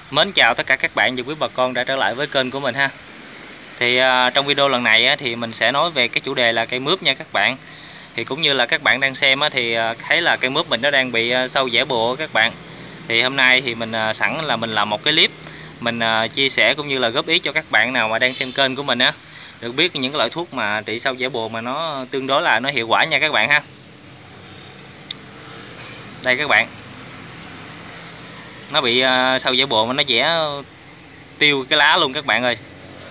Mến chào tất cả các bạn và quý bà con đã trở lại với kênh của mình ha. Thì trong video lần này thì mình sẽ nói về cái chủ đề là cây mướp nha các bạn. Thì cũng như là các bạn đang xem thì thấy là cây mướp mình nó đang bị sâu dẻ bùa các bạn. Thì hôm nay thì mình sẵn là mình làm một cái clip mình chia sẻ cũng như là góp ý cho các bạn nào mà đang xem kênh của mình á, được biết những cái loại thuốc mà trị sâu dẻ bùa mà nó tương đối là nó hiệu quả nha các bạn ha. Đây các bạn, nó bị sâu dẻ bùa mà nó dẻ tiêu cái lá luôn các bạn ơi.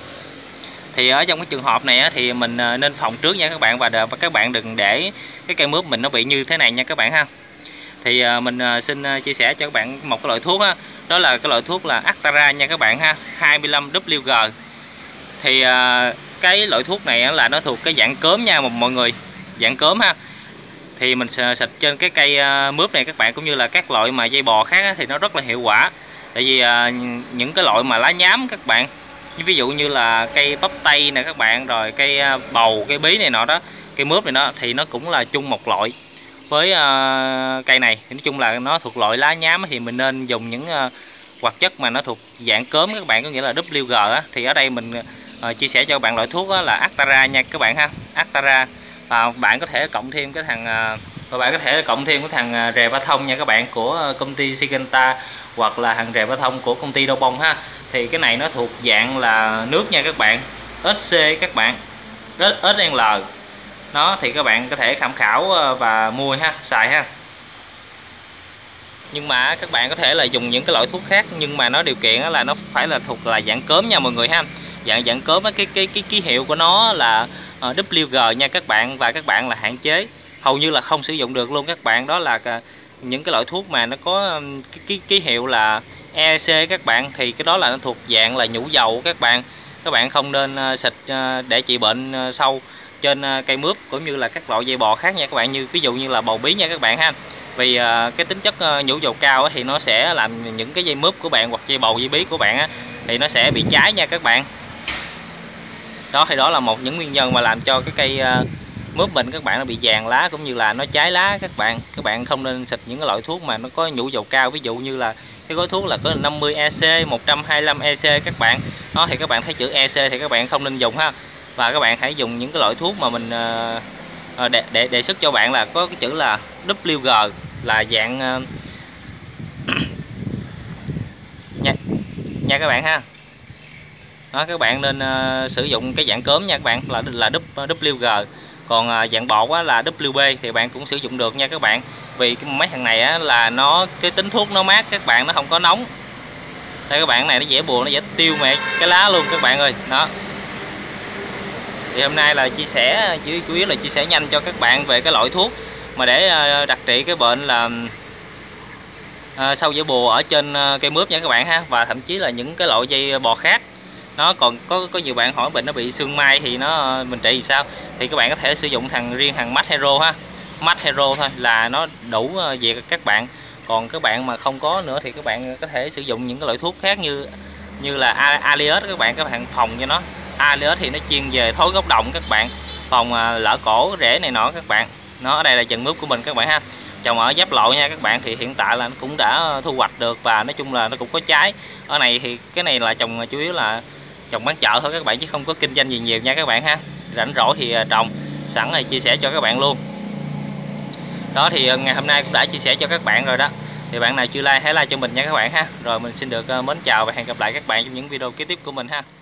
Thì ở trong cái trường hợp này thì mình nên phòng trước nha các bạn, và các bạn đừng để cái cây mướp mình nó bị như thế này nha các bạn ha. Thì mình xin chia sẻ cho các bạn một cái loại thuốc đó là cái loại thuốc là Actara nha các bạn ha, 25WG. Thì cái loại thuốc này là nó thuộc cái dạng cớm nha mọi người, dạng cớm ha. Thì mình xịt trên cái cây mướp này các bạn, cũng như là các loại mà dây bò khác thì nó rất là hiệu quả. Tại vì những cái loại mà lá nhám các bạn, ví dụ như là cây bắp tây nè các bạn, rồi cây bầu, cây bí này nọ đó, cây mướp này đó, thì nó cũng là chung một loại với cây này. Nói chung là nó thuộc loại lá nhám thì mình nên dùng những hoạt chất mà nó thuộc dạng cớm các bạn, có nghĩa là WG á. Thì ở đây mình chia sẻ cho các bạn loại thuốc là Actara nha các bạn ha, Actara. Bạn có thể cộng thêm cái thằng rè ba thông nha các bạn, của công ty Syngenta, hoặc là thằng rè ba thông của công ty Đô Bông ha. Thì cái này nó thuộc dạng là nước nha các bạn, SC các bạn, SL. Nó thì các bạn có thể tham khảo và mua ha, xài ha. Nhưng mà các bạn có thể là dùng những cái loại thuốc khác, nhưng mà nó điều kiện là nó phải là thuộc là dạng cớm nha mọi người ha. Dạng cớm cái ký hiệu của nó là WG nha các bạn, và các bạn là hạn chế hầu như là không sử dụng được luôn các bạn. Đó là những cái loại thuốc mà nó có cái ký hiệu là EC các bạn, thì cái đó là nó thuộc dạng là nhũ dầu các bạn. Các bạn không nên xịt để trị bệnh sâu trên cây mướp cũng như là các loại dây bò khác nha các bạn, như ví dụ như là bầu bí nha các bạn ha. Vì cái tính chất nhũ dầu cao thì nó sẽ làm những cái dây mướp của bạn hoặc dây bầu, dây bí của bạn thì nó sẽ bị cháy nha các bạn. Đó thì đó là một những nguyên nhân mà làm cho cái cây mướp mình các bạn nó bị vàng lá cũng như là nó cháy lá các bạn. Các bạn không nên xịt những cái loại thuốc mà nó có nhũ dầu cao, ví dụ như là cái gói thuốc là có 50 EC, 125 EC các bạn. Đó thì các bạn thấy chữ EC thì các bạn không nên dùng ha. Và các bạn hãy dùng những cái loại thuốc mà mình đề xuất cho bạn là có cái chữ là WG, là dạng nha các bạn ha. Đó, các bạn nên sử dụng cái dạng cớm nha các bạn, là WG. Còn dạng bột là WB thì bạn cũng sử dụng được nha các bạn. Vì mấy thằng này là nó cái tính thuốc nó mát các bạn, nó không có nóng. Đây các bạn, này nó dễ bùa, nó dễ tiêu mẹ cái lá luôn các bạn ơi. Đó. Thì hôm nay là chia sẻ chủ yếu là chia sẻ nhanh cho các bạn về cái loại thuốc mà để đặc trị cái bệnh là sâu dẻ bùa ở trên cây mướp nha các bạn ha, và thậm chí là những cái loại dây bò khác. Nó còn có nhiều bạn hỏi bệnh nó bị sương mai thì mình trị sao, thì các bạn có thể sử dụng riêng thằng Max Hero ha. Max Hero thôi là nó đủ việc các bạn. Còn các bạn mà không có nữa thì các bạn có thể sử dụng những cái loại thuốc khác như là Alias các bạn phòng cho nó. Alias thì nó chuyên về thối gốc đồng các bạn, phòng lở cổ rễ này nọ các bạn. Nó ở đây là chừng mướp của mình các bạn ha, trồng ở giáp lộ nha các bạn. Thì hiện tại là nó cũng đã thu hoạch được và nói chung là nó cũng có trái. Ở này thì cái này là trồng chủ yếu là trồng bán chợ thôi các bạn, chứ không có kinh doanh gì nhiều nha các bạn ha. Rảnh rỗi thì trồng, sẵn là chia sẻ cho các bạn luôn. Đó thì ngày hôm nay cũng đã chia sẻ cho các bạn rồi đó. Thì bạn nào chưa like hãy like cho mình nha các bạn ha. Rồi mình xin được mến chào và hẹn gặp lại các bạn trong những video kế tiếp của mình ha.